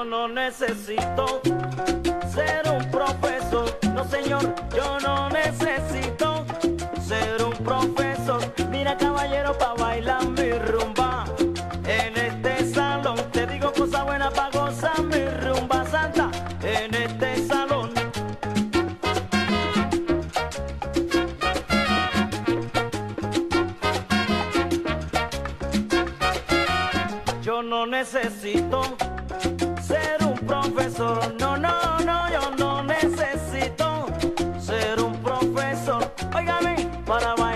no necesito ser un profesor, no señor, yo no necesito ser un profesor. Mira caballero, pa' bailar mi rumba en este salón, te digo cosas buenas pa' gozar mi rumba santa en este salón. Yo no necesito ser un profesor, no, no, no, yo no necesito ser un profesor. Óigame, para bailar